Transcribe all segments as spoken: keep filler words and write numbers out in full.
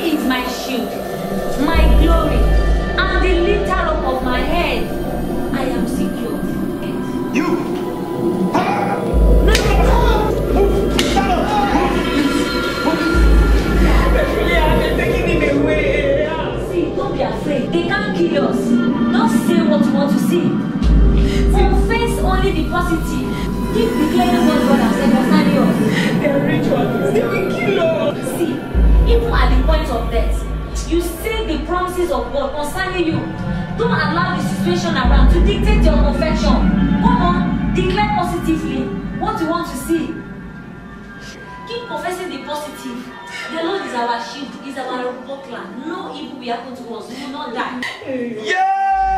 He is my shield, my glory, and the lifter up of my head. I am secure. You! See, don't be afraid. They can't kill us. Don't say what you want to see. Confess only the positive. Keep declaring what God has said concerning us. They are rituals. They will kill us. See, even at the point of death, you say the promises of God concerning you. Don't allow the situation around to dictate your confession. Come on, declare positively what you want to see. Keep confessing the positive. The Lord is our shield, is our buckler. No evil will happen to us. We will not die. Yeah!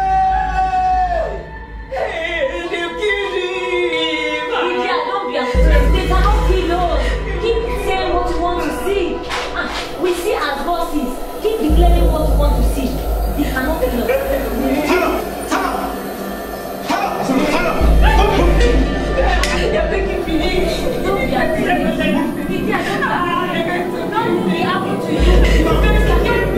Hey, they killed him! Lydia, don't be afraid. They cannot kill us. Keep saying what you want to see. Ah, we see as God sees. Keep declaring what you want to see. They cannot kill us. Turn up! Turn up! Turn up! Turn up! They're making me. Don't be afraid. Lydia, don't be afraid. Nothing will happen to you. Don't be afraid.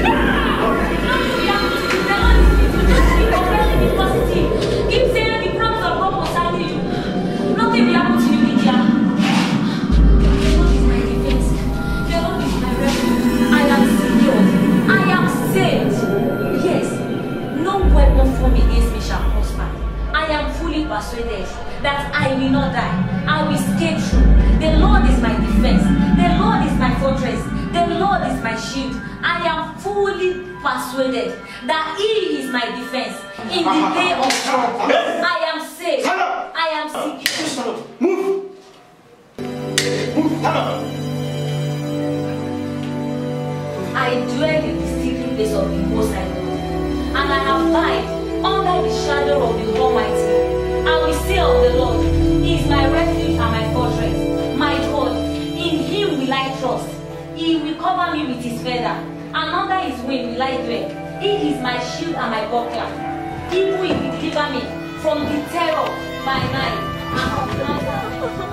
Persuaded that I will not die. I will escape through. The Lord is my defense. The Lord is my fortress. The Lord is my shield. I am fully persuaded that He is my defense in the day of trouble. I am safe. I am secure. Move! Move! Stand up! I dwell in the secret place of the Most High God, and I abide under the shadow of the Almighty. I will say of the Lord, He is my refuge and my fortress, my God. In Him will I trust. He will cover me with His feather, and under His wing will I dwell. He is my shield and my buckler. He will deliver me from the terror by night and of the night.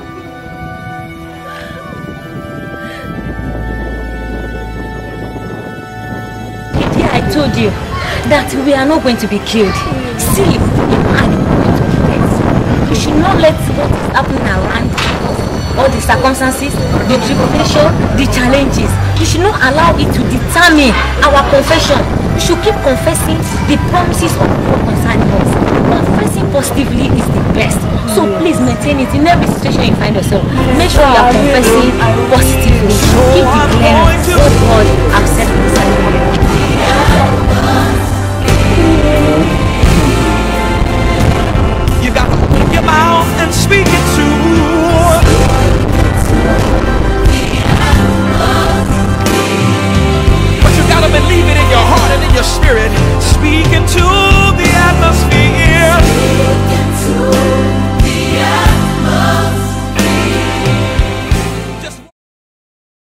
I told you that we are not going to be killed. See, I you should not let what is happening around us, all the circumstances, the tribulation, the challenges, you should not allow it to determine our confession. We should keep confessing the promises of God concerning us. Confessing positively is the best. So please maintain it in every situation you find yourself. Make sure you are confessing positively. Keep declaring what God has said concerning you. You gotta open your mouth and speak it to. But you gotta believe it in your heart and in your spirit. Speak into.